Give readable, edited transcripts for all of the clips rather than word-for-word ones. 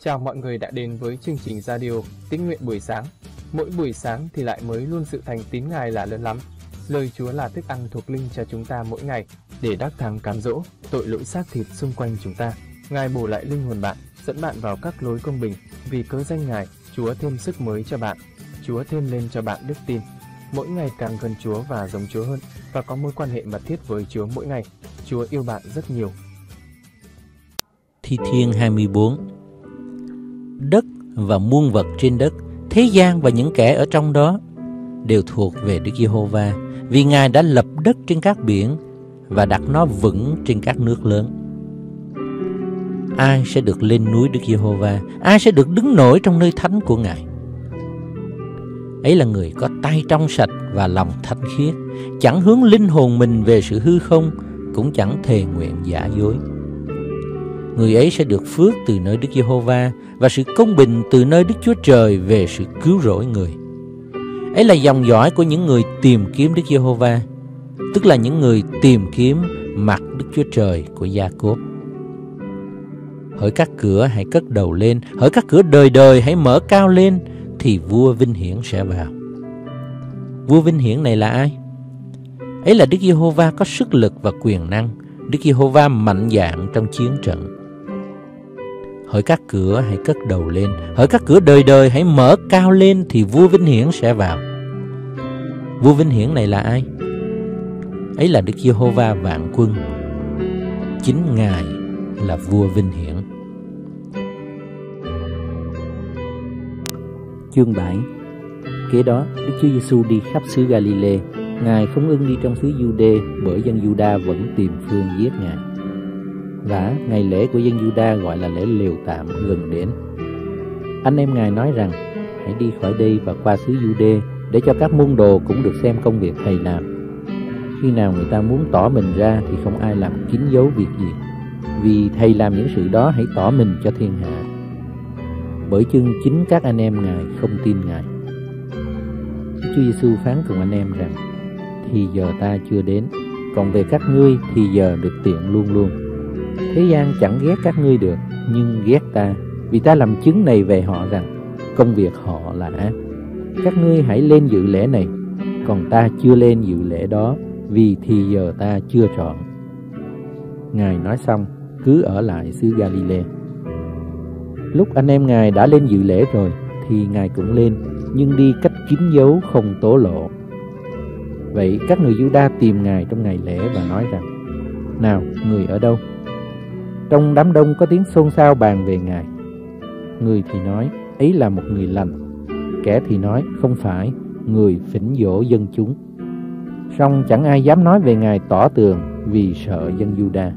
Chào mọi người đã đến với chương trình radio Tín nguyện buổi sáng. Mỗi buổi sáng thì lại mới luôn sự thành tín Ngài là lớn lắm. Lời Chúa là thức ăn thuộc linh cho chúng ta mỗi ngày để đắc thắng cám dỗ tội lỗi xác thịt xung quanh chúng ta. Ngài bổ lại linh hồn bạn, dẫn bạn vào các lối công bình. Vì cớ danh Ngài, Chúa thêm sức mới cho bạn. Chúa thêm lên cho bạn đức tin. Mỗi ngày càng gần Chúa và giống Chúa hơn và có mối quan hệ mật thiết với Chúa mỗi ngày. Chúa yêu bạn rất nhiều. Thi Thiên 24. Đất và muôn vật trên đất, thế gian và những kẻ ở trong đó đều thuộc về Đức Giê-hô-va, vì Ngài đã lập đất trên các biển và đặt nó vững trên các nước lớn. Ai sẽ được lên núi Đức Giê-hô-va? Ai sẽ được đứng nổi trong nơi thánh của Ngài? Ấy là người có tay trong sạch và lòng thánh khiết, chẳng hướng linh hồn mình về sự hư không, cũng chẳng thề nguyện giả dối. Người ấy sẽ được phước từ nơi Đức Giê-hô-va và sự công bình từ nơi Đức Chúa Trời về sự cứu rỗi người. Ấy là dòng dõi của những người tìm kiếm Đức Giê-hô-va, tức là những người tìm kiếm mặt Đức Chúa Trời của Gia-cốp. Hỡi các cửa hãy cất đầu lên, hỡi các cửa đời đời hãy mở cao lên, thì vua vinh hiển sẽ vào. Vua vinh hiển này là ai? Ấy là Đức Giê-hô-va có sức lực và quyền năng, Đức Giê-hô-va mạnh dạn trong chiến trận. Hỡi các cửa hãy cất đầu lên, hỡi các cửa đời đời hãy mở cao lên, thì vua vinh hiển sẽ vào. Vua vinh hiển này là ai? Ấy là Đức Giê-hô-va vạn quân, chính Ngài là vua vinh hiển. Chương 7. Kế đó, Đức Chúa Giêsu đi khắp xứ Ga-li-lê. Ngài không ưng đi trong xứ Giu-đê, bởi dân Giu-đa vẫn tìm phương giết Ngài. Và ngày lễ của dân Giu-đa gọi là lễ lều tạm gần đến. Anh em Ngài nói rằng, hãy đi khỏi đây và qua xứ Giu-đê, để cho các môn đồ cũng được xem công việc thầy làm. Khi nào người ta muốn tỏ mình ra thì không ai làm kín giấu việc gì, vì thầy làm những sự đó hãy tỏ mình cho thiên hạ. Bởi chưng chính các anh em Ngài không tin Ngài. Đức Chúa Giêsu phán cùng anh em rằng, thì giờ ta chưa đến, còn về các ngươi thì giờ được tiện luôn luôn. Thế gian chẳng ghét các ngươi được, nhưng ghét ta, vì ta làm chứng này về họ rằng công việc họ là ác. Các ngươi hãy lên dự lễ này, còn ta chưa lên dự lễ đó, vì thì giờ ta chưa chọn. Ngài nói xong, cứ ở lại xứ Ga-li-lê. Lúc anh em Ngài đã lên dự lễ rồi, thì Ngài cũng lên, nhưng đi cách kín dấu không tố lộ. Vậy các người Giu-đa tìm Ngài trong ngày lễ và nói rằng, nào, người ở đâu? Trong đám đông có tiếng xôn xao bàn về Ngài. Người thì nói, ấy là một người lành. Kẻ thì nói, không phải, người phỉnh dỗ dân chúng. Song chẳng ai dám nói về Ngài tỏ tường, vì sợ dân Giu-đa.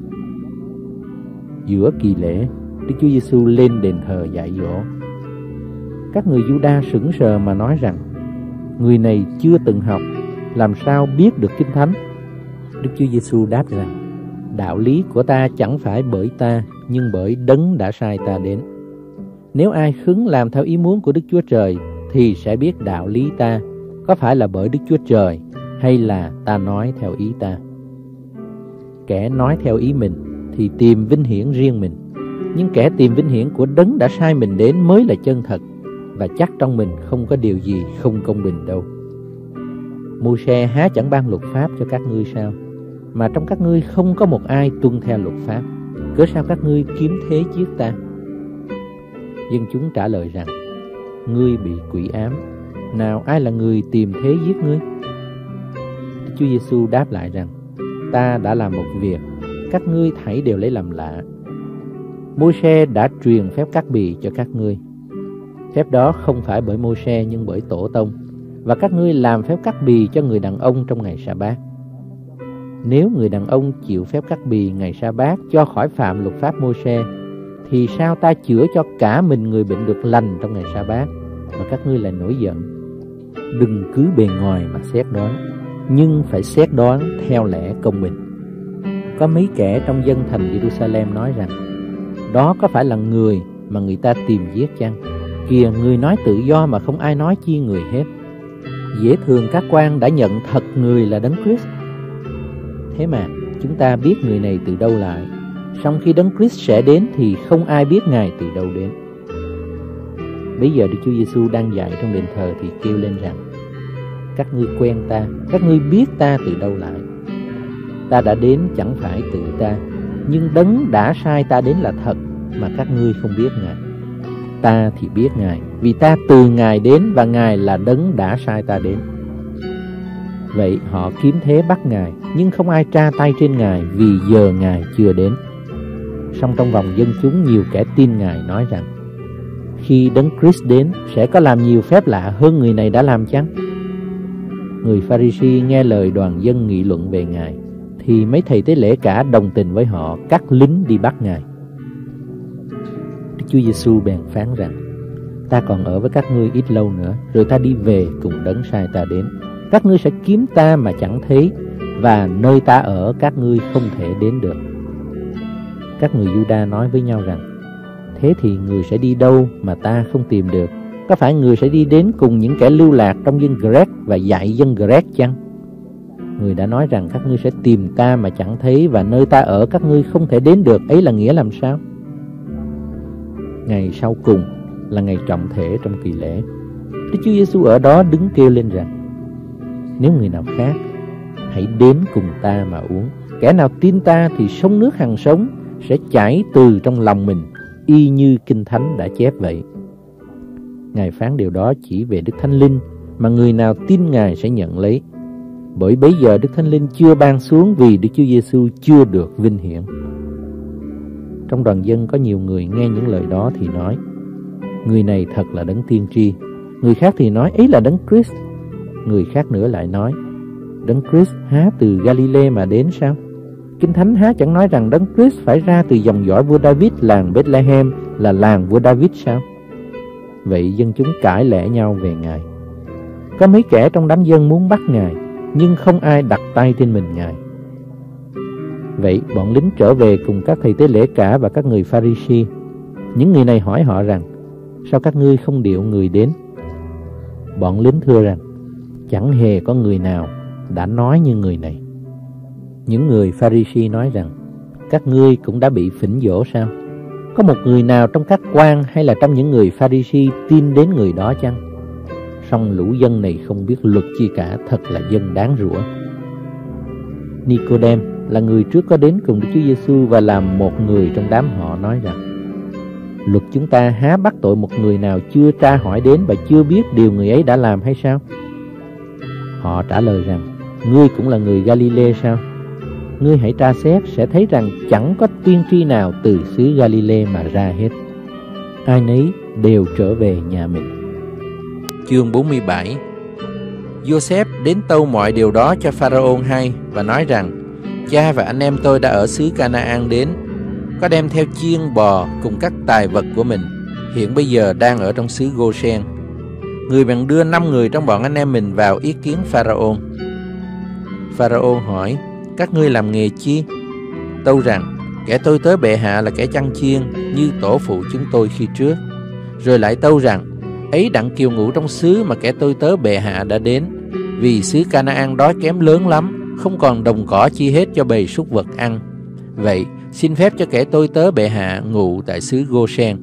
Giữa kỳ lễ, Đức Chúa Giêsu lên đền thờ dạy dỗ. Các người Giu-đa sững sờ mà nói rằng, người này chưa từng học, làm sao biết được Kinh Thánh? Đức Chúa Giêsu đáp rằng, đạo lý của ta chẳng phải bởi ta, nhưng bởi Đấng đã sai ta đến. Nếu ai khứng làm theo ý muốn của Đức Chúa Trời, thì sẽ biết đạo lý ta có phải là bởi Đức Chúa Trời, hay là ta nói theo ý ta. Kẻ nói theo ý mình thì tìm vinh hiển riêng mình, nhưng kẻ tìm vinh hiển của Đấng đã sai mình đến mới là chân thật, và chắc trong mình không có điều gì không công bình đâu. Mô-se há chẳng ban luật pháp cho các ngươi sao? Mà trong các ngươi không có một ai tuân theo luật pháp, cớ sao các ngươi kiếm thế giết ta? Dân chúng trả lời rằng, ngươi bị quỷ ám, nào ai là người tìm thế giết ngươi? Chúa Giêsu đáp lại rằng, ta đã làm một việc, các ngươi thảy đều lấy làm lạ. Mô-se đã truyền phép cắt bì cho các ngươi. Phép đó không phải bởi Mô-se nhưng bởi tổ tông, và các ngươi làm phép cắt bì cho người đàn ông trong ngày sa-bát. Nếu người đàn ông chịu phép cắt bì ngày sa-bát cho khỏi phạm luật pháp Mô-se, thì sao ta chữa cho cả mình người bệnh được lành trong ngày sa-bát, mà các ngươi lại nổi giận? Đừng cứ bề ngoài mà xét đoán, nhưng phải xét đoán theo lẽ công bình. Có mấy kẻ trong dân thành Jerusalem nói rằng, đó có phải là người mà người ta tìm giết chăng? Kìa, người nói tự do mà không ai nói chi người hết. Dễ thường các quan đã nhận thật người là Đấng Christ. Thế mà chúng ta biết người này từ đâu lại, song khi Đấng Christ sẽ đến thì không ai biết Ngài từ đâu đến. Bây giờ Đức Chúa Giêsu đang dạy trong đền thờ thì kêu lên rằng: các ngươi quen ta, các ngươi biết ta từ đâu lại. Ta đã đến chẳng phải tự ta, nhưng Đấng đã sai ta đến là thật, mà các ngươi không biết Ngài. Ta thì biết Ngài, vì ta từ Ngài đến, và Ngài là Đấng đã sai ta đến. Vậy họ kiếm thế bắt Ngài, nhưng không ai tra tay trên Ngài, vì giờ Ngài chưa đến. Song trong vòng dân chúng nhiều kẻ tin Ngài nói rằng: khi Đấng Christ đến, sẽ có làm nhiều phép lạ hơn người này đã làm chăng? Người Pha-ri-si nghe lời đoàn dân nghị luận về Ngài, thì mấy thầy tế lễ cả đồng tình với họ, cắt lính đi bắt Ngài. Đức Chúa Giêsu bèn phán rằng: ta còn ở với các ngươi ít lâu nữa, rồi ta đi về cùng Đấng sai ta đến. Các ngươi sẽ kiếm ta mà chẳng thấy, và nơi ta ở các ngươi không thể đến được. Các người Giu-đa nói với nhau rằng: thế thì người sẽ đi đâu mà ta không tìm được? Có phải người sẽ đi đến cùng những kẻ lưu lạc trong dân Gret và dạy dân Gret chăng? Người đã nói rằng các ngươi sẽ tìm ta mà chẳng thấy, và nơi ta ở các ngươi không thể đến được, ấy là nghĩa làm sao? Ngày sau cùng là ngày trọng thể trong kỳ lễ. Đức Chúa Giêsu ở đó đứng kêu lên rằng: nếu người nào khác, hãy đến cùng ta mà uống. Kẻ nào tin ta thì sông nước hằng sống sẽ chảy từ trong lòng mình, y như Kinh Thánh đã chép vậy. Ngài phán điều đó chỉ về Đức Thánh Linh, mà người nào tin Ngài sẽ nhận lấy. Bởi bấy giờ Đức Thánh Linh chưa ban xuống, vì Đức Chúa Giêsu chưa được vinh hiển. Trong đoàn dân có nhiều người nghe những lời đó thì nói: người này thật là Đấng tiên tri. Người khác thì nói: ấy là Đấng Christ. Người khác nữa lại nói: Đấng Christ há từ Galilee mà đến sao? Kinh Thánh há chẳng nói rằng Đấng Christ phải ra từ dòng dõi vua David, làng Bethlehem là làng vua David sao? Vậy dân chúng cãi lẽ nhau về Ngài. Có mấy kẻ trong đám dân muốn bắt Ngài, nhưng không ai đặt tay trên mình Ngài. Vậy bọn lính trở về cùng các thầy tế lễ cả và các người Pha-ri-si. Những người này hỏi họ rằng: sao các ngươi không điệu người đến? Bọn lính thưa rằng: chẳng hề có người nào đã nói như người này. Những người Pha-ri-si nói rằng: các ngươi cũng đã bị phỉnh dỗ sao? Có một người nào trong các quan hay là trong những người Pha-ri-si tin đến người đó chăng? Song lũ dân này không biết luật chi cả, thật là dân đáng rủa. Ni-cô-đêm là người trước có đến cùng Đức Chúa Giêsu và làm một người trong đám họ nói rằng: luật chúng ta há bắt tội một người nào chưa tra hỏi đến và chưa biết điều người ấy đã làm hay sao? Họ trả lời rằng: ngươi cũng là người Galilee sao? Ngươi hãy tra xét sẽ thấy rằng chẳng có tiên tri nào từ xứ Galilee mà ra hết. Ai nấy đều trở về nhà mình. Chương 47. Giô-xép đến tâu mọi điều đó cho Pharaon hay và nói rằng: cha và anh em tôi đã ở xứ Ca-na-an đến, có đem theo chiên bò cùng các tài vật của mình, hiện bây giờ đang ở trong xứ Gô-sen. Người bèn đưa 5 người trong bọn anh em mình vào ý kiến Pharaon. Pharaon hỏi: các ngươi làm nghề chi? Tâu rằng: kẻ tôi tớ bệ hạ là kẻ chăn chiên, như tổ phụ chúng tôi khi trước. Rồi lại tâu rằng: ấy đặng kiều ngụ trong xứ mà kẻ tôi tớ bệ hạ đã đến, vì xứ Ca-na-an đói kém lớn lắm, không còn đồng cỏ chi hết cho bầy súc vật ăn. Vậy xin phép cho kẻ tôi tớ bệ hạ ngụ tại xứ Gô-sen.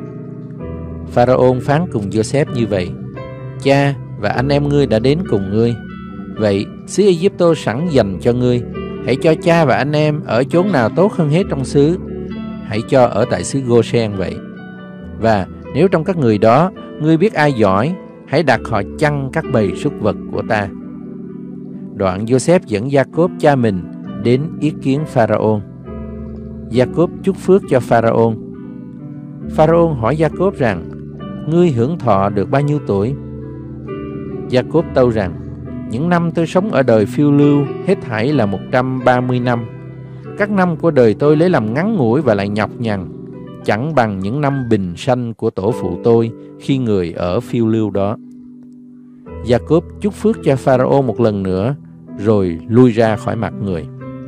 Pharaon phán cùng Giô-xép như vậy: cha và anh em ngươi đã đến cùng ngươi. Vậy xứ Ai-cập sẵn dành cho ngươi. Hãy cho cha và anh em ở chốn nào tốt hơn hết trong xứ, hãy cho ở tại xứ Gô-sen vậy. Và nếu trong các người đó ngươi biết ai giỏi, hãy đặt họ chăn các bầy súc vật của ta. Đoạn Giô-xép dẫn Gia-cốp cha mình đến ý kiến Pharaon. Gia-cốp chúc phước cho Pharaon. Pharaon hỏi Gia-cốp rằng: ngươi hưởng thọ được bao nhiêu tuổi? Gia-cốp tâu rằng: những năm tôi sống ở đời phiêu lưu hết thảy là 130 năm. Các năm của đời tôi lấy làm ngắn ngủi và lại nhọc nhằn, chẳng bằng những năm bình sanh của tổ phụ tôi khi người ở phiêu lưu đó. Gia-cốp chúc phước cho Pharaon một lần nữa, rồi lui ra khỏi mặt người.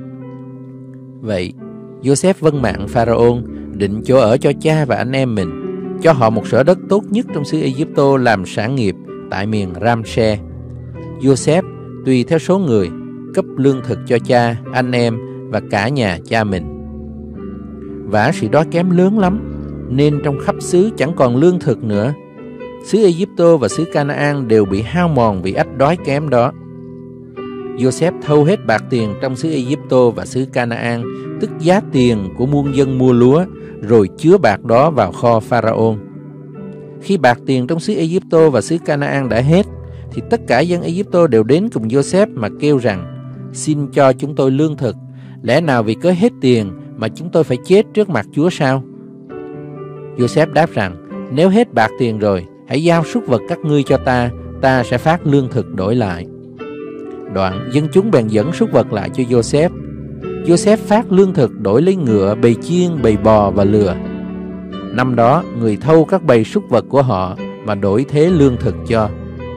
Vậy Giô-xép vâng mạng Pharaon, định chỗ ở cho cha và anh em mình, cho họ một sở đất tốt nhất trong xứ Ai-cập làm sản nghiệp tại miền Ram-se. Giô-xép tùy theo số người cấp lương thực cho cha, anh em và cả nhà cha mình. Vả sự đói kém lớn lắm, nên trong khắp xứ chẳng còn lương thực nữa. xứ Ai-cập và xứ Canaan đều bị hao mòn vì ách đói kém đó. Joseph thâu hết bạc tiền trong xứ Ai-cập và xứ Canaan, tức giá tiền của muôn dân mua lúa, rồi chứa bạc đó vào kho Pharaon. Khi bạc tiền trong xứ Ai-cập và xứ Canaan đã hết, thì tất cả dân Ai-cập đều đến cùng Joseph mà kêu rằng: xin cho chúng tôi lương thực. Lẽ nào vì cớ hết tiền mà chúng tôi phải chết trước mặt Chúa sao? Joseph đáp rằng: nếu hết bạc tiền rồi, hãy giao súc vật các ngươi cho ta, ta sẽ phát lương thực đổi lại. Đoạn dân chúng bèn dẫn súc vật lại cho Joseph. Joseph phát lương thực đổi lấy ngựa, bầy chiên, bầy bò và lừa. Năm đó người thâu các bầy súc vật của họ mà đổi thế lương thực cho.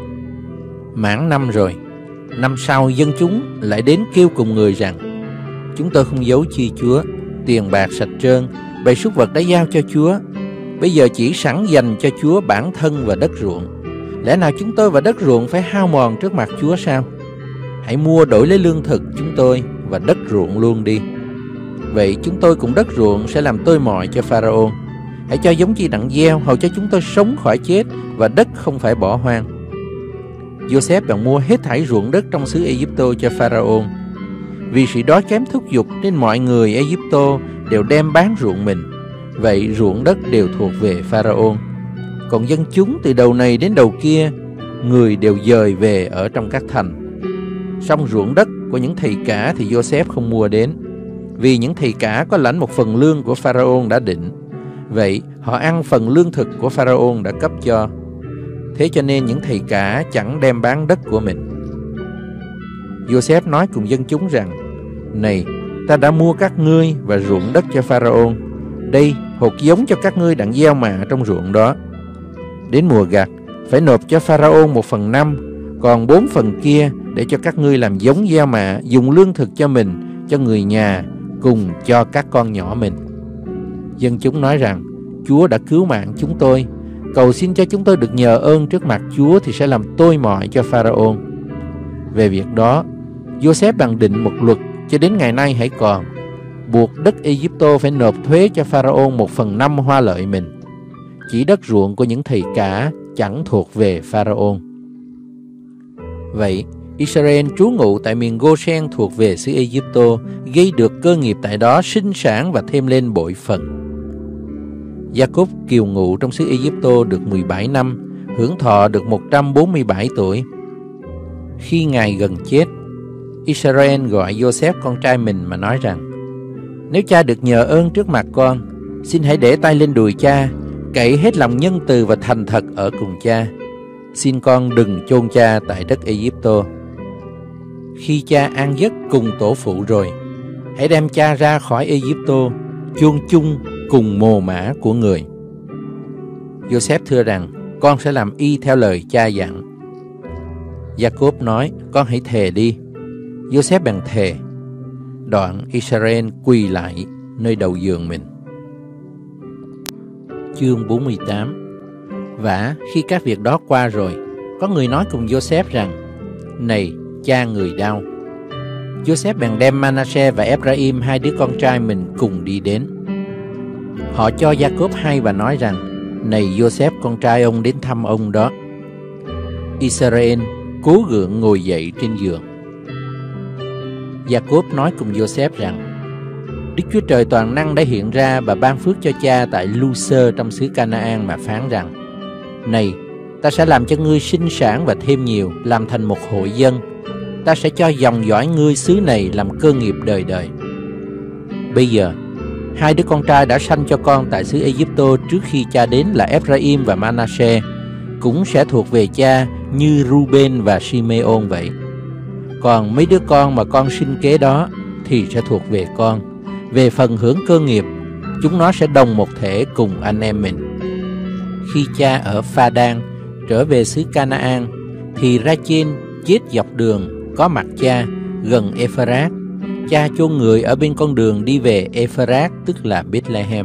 Mãn năm rồi, năm sau dân chúng lại đến kêu cùng người rằng: chúng tôi không giấu chi Chúa, tiền bạc sạch trơn, bầy súc vật đã giao cho Chúa. Bây giờ chỉ sẵn dành cho Chúa bản thân và đất ruộng. Lẽ nào chúng tôi và đất ruộng phải hao mòn trước mặt Chúa sao? Hãy mua đổi lấy lương thực chúng tôi và đất ruộng luôn đi. Vậy chúng tôi cùng đất ruộng sẽ làm tôi mọi cho Pharaon. Hãy cho giống chi đặng gieo, hầu cho chúng tôi sống khỏi chết và đất không phải bỏ hoang. Joseph bèn mua hết thảy ruộng đất trong xứ Ai-cập cho Pharaon. Vì sự đói kém thúc giục nên mọi người Ai-cập đều đem bán ruộng mình. Vậy ruộng đất đều thuộc về Pharaon. Còn dân chúng từ đầu này đến đầu kia, người đều dời về ở trong các thành. Song ruộng đất của những thầy cả thì Joseph không mua đến, vì những thầy cả có lãnh một phần lương của Pharaon đã định. Vậy họ ăn phần lương thực của Pharaon đã cấp cho. Thế cho nên những thầy cả chẳng đem bán đất của mình. Joseph nói cùng dân chúng rằng: này, ta đã mua các ngươi và ruộng đất cho Pharaon. Đây, hột giống cho các ngươi đặng gieo mạ trong ruộng đó. Đến mùa gặt, phải nộp cho Pharaon 1/5, còn 4 phần kia để cho các ngươi làm giống gieo mạ, dùng lương thực cho mình, cho người nhà, cùng cho các con nhỏ mình. Dân chúng nói rằng: Chúa đã cứu mạng chúng tôi, cầu xin cho chúng tôi được nhờ ơn trước mặt Chúa thì sẽ làm tôi mọi cho Pharaon. Về việc đó, Joseph bàn định một luật cho đến ngày nay hãy còn, buộc đất Ai-cập phải nộp thuế cho Pharaon 1/5 hoa lợi mình. Chỉ đất ruộng của những thầy cả chẳng thuộc về Pharaon. Vậy, Israel trú ngụ tại miền Goshen thuộc về xứ Ai-cập, gây được cơ nghiệp tại đó, sinh sản và thêm lên bội phần. Jacob kiều ngụ trong xứ Ai-cập được 17 năm, hưởng thọ được 147 tuổi. Khi ngài gần chết, Israel gọi Joseph con trai mình mà nói rằng: nếu cha được nhờ ơn trước mặt con, xin hãy để tay lên đùi cha, cậy hết lòng nhân từ và thành thật ở cùng cha. Xin con đừng chôn cha tại đất Ai-cập. Khi cha an giấc cùng tổ phụ rồi, hãy đem cha ra khỏi Ai-cập, chôn chung cùng mồ mả của người. Joseph thưa rằng: con sẽ làm y theo lời cha dặn. Jacob nói: con hãy thề đi. Joseph bèn thề. Đoạn Israel quỳ lại nơi đầu giường mình. Chương 48. Vả khi các việc đó qua rồi, có người nói cùng Joseph rằng: này, cha người đau. Joseph bèn đem Manasseh và Ephraim, hai đứa con trai mình, cùng đi đến. Họ cho Jacob hay và nói rằng: này Joseph con trai ông đến thăm ông đó. Israel cố gượng ngồi dậy trên giường. Jacob nói cùng Joseph rằng: Đức Chúa Trời toàn năng đã hiện ra và ban phước cho cha tại Lu-sơ trong xứ Canaan mà phán rằng: này, ta sẽ làm cho ngươi sinh sản và thêm nhiều, làm thành một hội dân. Ta sẽ cho dòng dõi ngươi xứ này làm cơ nghiệp đời đời. Bây giờ, hai đứa con trai đã sanh cho con tại xứ Ai-cập trước khi cha đến là Ephraim và Manasseh, cũng sẽ thuộc về cha như Ruben và Simeon vậy. Còn mấy đứa con mà con sinh kế đó thì sẽ thuộc về con. Về phần hưởng cơ nghiệp, chúng nó sẽ đồng một thể cùng anh em mình. Khi cha ở Pha-đan trở về xứ Canaan, thì Ra-chên chết dọc đường có mặt cha gần Ephrát. Cha chôn người ở bên con đường đi về Ephrát, tức là Bethlehem.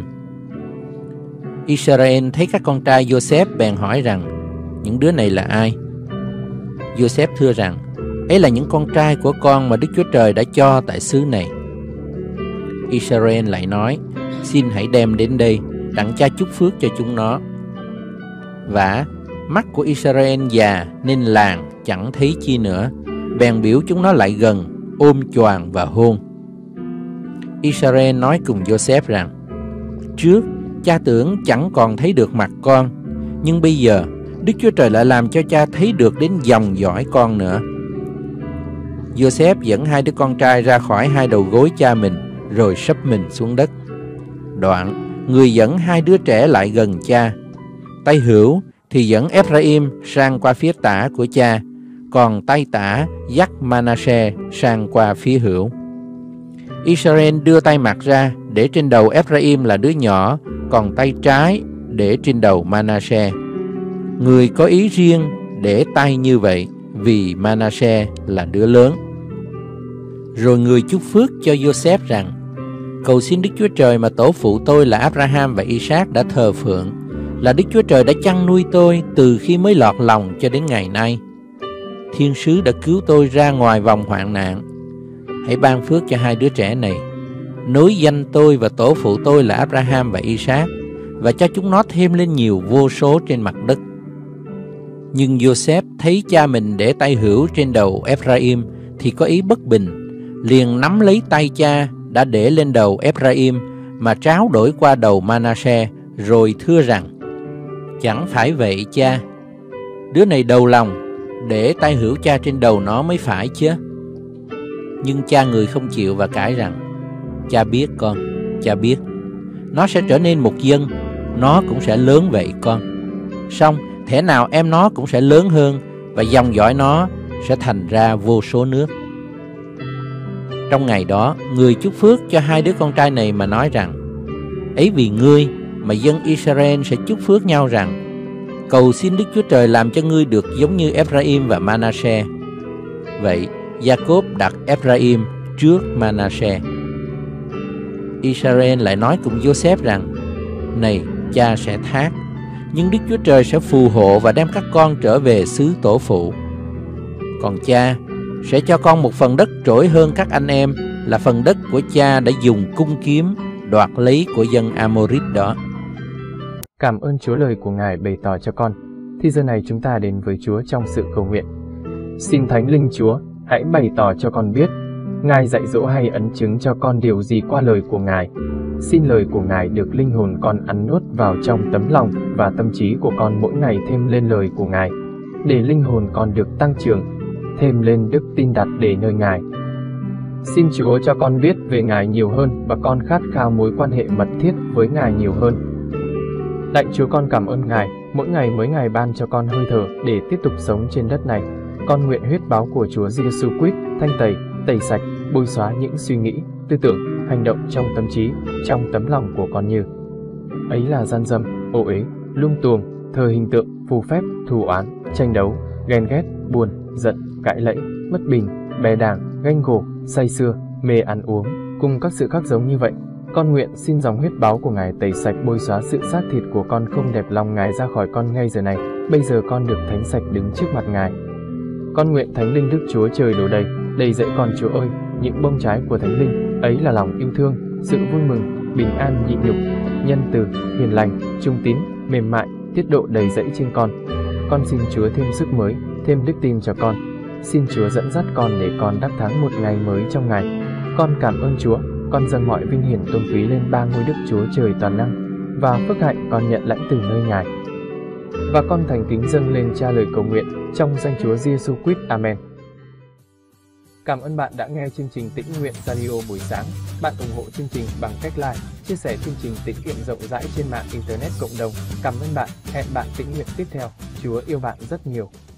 Israel thấy các con trai Joseph bèn hỏi rằng: những đứa này là ai? Joseph thưa rằng: ấy là những con trai của con mà Đức Chúa Trời đã cho tại xứ này. Israel lại nói: xin hãy đem đến đây, đặng cha chúc phước cho chúng nó. Vả mắt của Israel già nên làng chẳng thấy chi nữa, bèn biểu chúng nó lại gần, ôm choàng và hôn. Israel nói cùng Joseph rằng: trước cha tưởng chẳng còn thấy được mặt con, nhưng bây giờ Đức Chúa Trời lại làm cho cha thấy được đến dòng dõi con nữa. Joseph dẫn hai đứa con trai ra khỏi hai đầu gối cha mình, rồi sấp mình xuống đất. Đoạn người dẫn hai đứa trẻ lại gần cha. Tay hữu thì dẫn Ephraim sang qua phía tả của cha, còn tay tả dắt Manasseh sang qua phía hữu. Israel đưa tay mặt ra để trên đầu Ephraim là đứa nhỏ, còn tay trái để trên đầu Manasseh. Người có ý riêng để tay như vậy vì Manasseh là đứa lớn. Rồi người chúc phước cho Joseph rằng: cầu xin Đức Chúa Trời mà tổ phụ tôi là Abraham và Isaac đã thờ phượng, là Đức Chúa Trời đã chăn nuôi tôi từ khi mới lọt lòng cho đến ngày nay. Thiên sứ đã cứu tôi ra ngoài vòng hoạn nạn. Hãy ban phước cho hai đứa trẻ này, nối danh tôi và tổ phụ tôi là Abraham và Isaac, và cho chúng nó thêm lên nhiều vô số trên mặt đất. Nhưng Joseph thấy cha mình để tay hữu trên đầu Ephraim thì có ý bất bình, liền nắm lấy tay cha đã để lên đầu Ephraim mà tráo đổi qua đầu Manasseh, rồi thưa rằng: chẳng phải vậy cha, đứa này đầu lòng, để tay hữu cha trên đầu nó mới phải chứ. Nhưng cha người không chịu và cãi rằng: cha biết con, cha biết, nó sẽ trở nên một dân, nó cũng sẽ lớn vậy con. Song thể nào em nó cũng sẽ lớn hơn, và dòng dõi nó sẽ thành ra vô số nước. Trong ngày đó, người chúc phước cho hai đứa con trai này mà nói rằng: ấy vì ngươi mà dân Israel sẽ chúc phước nhau rằng: cầu xin Đức Chúa Trời làm cho ngươi được giống như Ephraim và Manasseh. Vậy Jacob đặt Ephraim trước Manasseh. Israel lại nói cùng Joseph rằng: này, cha sẽ thác, nhưng Đức Chúa Trời sẽ phù hộ và đem các con trở về xứ tổ phụ. Còn cha sẽ cho con một phần đất trỗi hơn các anh em, là phần đất của cha đã dùng cung kiếm đoạt lấy của dân Amorit đó. Cảm ơn Chúa lời của Ngài bày tỏ cho con. Thì giờ này chúng ta đến với Chúa trong sự cầu nguyện. Xin Thánh Linh Chúa, hãy bày tỏ cho con biết, Ngài dạy dỗ hay ấn chứng cho con điều gì qua lời của Ngài. Xin lời của Ngài được linh hồn con ăn nuốt vào trong tấm lòng và tâm trí của con mỗi ngày thêm lên lời của Ngài, để linh hồn con được tăng trưởng, thêm lên đức tin đặt để nơi Ngài. Xin Chúa cho con biết về Ngài nhiều hơn và con khát khao mối quan hệ mật thiết với Ngài nhiều hơn. Lạy Chúa, con cảm ơn Ngài, mỗi ngày ban cho con hơi thở để tiếp tục sống trên đất này. Con nguyện huyết báo của Chúa Giêsu Christ thanh tẩy sạch, bôi xóa những suy nghĩ, tư tưởng, hành động trong tâm trí, trong tấm lòng của con như ấy là gian dâm, ô uế, lung tuồng, thờ hình tượng, phù phép, thù oán, tranh đấu, ghen ghét, buồn, giận, cãi lẫy, bất bình, bè đảng, ganh gổ, say sưa, mê ăn uống, cùng các sự khác giống như vậy. Con nguyện xin dòng huyết báo của Ngài tẩy sạch, bôi xóa sự xác thịt của con không đẹp lòng Ngài ra khỏi con ngay giờ này. Bây giờ con được thánh sạch đứng trước mặt Ngài. Con nguyện Thánh Linh Đức Chúa Trời đổ đầy dẫy con Chúa ơi, những bông trái của Thánh Linh ấy là lòng yêu thương, sự vui mừng, bình an, nhịn nhục, nhân từ, hiền lành, trung tín, mềm mại, tiết độ đầy dẫy trên con. Con xin Chúa thêm sức mới, thêm đức tin cho con. Xin Chúa dẫn dắt con để con đắc thắng một ngày mới trong Ngài. Con cảm ơn Chúa. Con dâng mọi vinh hiển tôn quý lên ba ngôi Đức Chúa Trời toàn năng, và phước hạnh con nhận lãnh từ nơi Ngài. Và con thành kính dâng lên Cha lời cầu nguyện trong danh Chúa Giêsu Christ. Amen. Cảm ơn bạn đã nghe chương trình Tĩnh Nguyện Radio buổi sáng. Bạn ủng hộ chương trình bằng cách like, chia sẻ chương trình tĩnh nguyện rộng rãi trên mạng Internet cộng đồng. Cảm ơn bạn. Hẹn bạn tĩnh nguyện tiếp theo. Chúa yêu bạn rất nhiều.